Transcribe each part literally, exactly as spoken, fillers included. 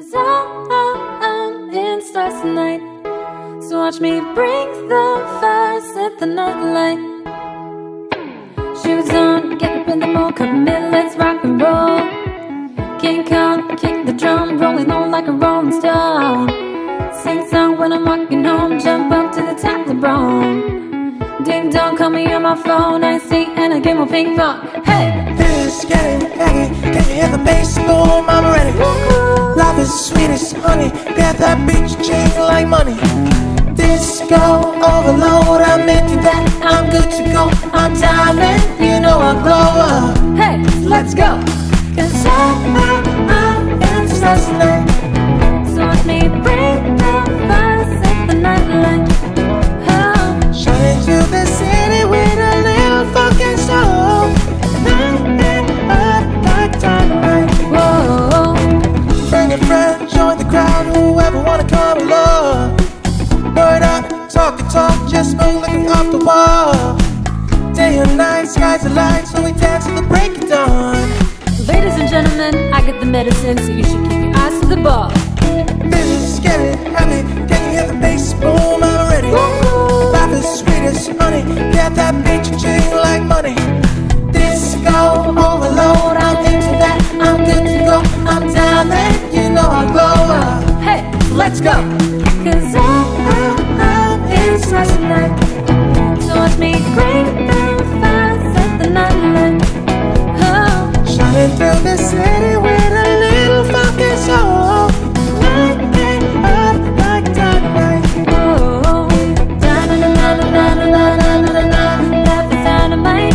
'cause I'm in stars tonight. So watch me bring the fire, set the night light. Shoes on, get up in the mood, come in, let's rock and roll. King Kong, kick the drum, rolling on like a rolling stone. Sing song when I'm walking home, jump up to the top of the broom. Ding dong, call me on my phone, I see and I get more ping pong. Hey! This is getting heavy, can you hear the bass boom? I'm ready. Love is sweet as honey, get that beach chain like money. Disco overload, I'm into that, I'm good to go. I'm diamond, you know I glow up. Hey, let's go! 'Cause I'm, I'm in stars tonight. So watch me bring the fire, set the night light. Oh. Shining through the city with a little fucking soul. And I'm up like dynamite. Whoa. Bring a friend, join the crowd, whoever wanna come along. Word up, talk and talk, just move looking off the wall. Day or night, skies are light, so we dance till the break of dawn. Ladies and gentlemen, I get the medicine, so you should keep your eyes to the ball. This is getting heavy, can you hear the bass boom? I'm ready. Life is sweet as honey, get that beach chain like money. Disco overload, I'm into that, I'm good to go. I'm diamond, you know I glow up. Hey, let's go! 'Cause I'm, I'm in stars tonight. So watch me bring the fire, set the night light. Oh. Shining through the city with a little fucking soul. Lighting up like dynamite. Oh. Da-na-na-na-na-na-na-na-na-na-na. Life is dynamite.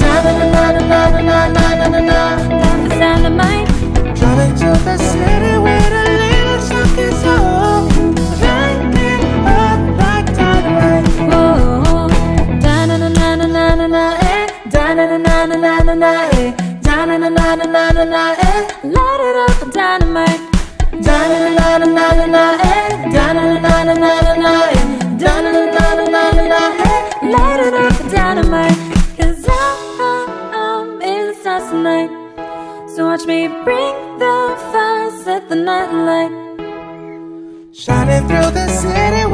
Da-na-na-na-na-na-na-na-na-na. Life is dynamite. Driving to the city with a little fucking soul. Lighting up like dynamite. Oh. Da-na-na-na-na-na-na-na, eh. Da-na-na-na-na-na-na, eh. Da-na-na-na-na-na-na, eh. Light it up with dynamite. Da-na-na-na-na-na-na, eh. Da-na-na-na-na-na-na, eh. Da-na-na-na-na-na-na, eh. Light it up with dynamite. 'Cause I'm, I'm in stars tonight. So watch me bring the fire, set the night light. Shining through the city